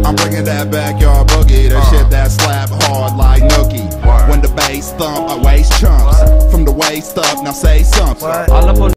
I'm bringing that backyard boogie, that shit that slap hard like nookie. When the bass thump, I waist chumps from the waist up. Now say something.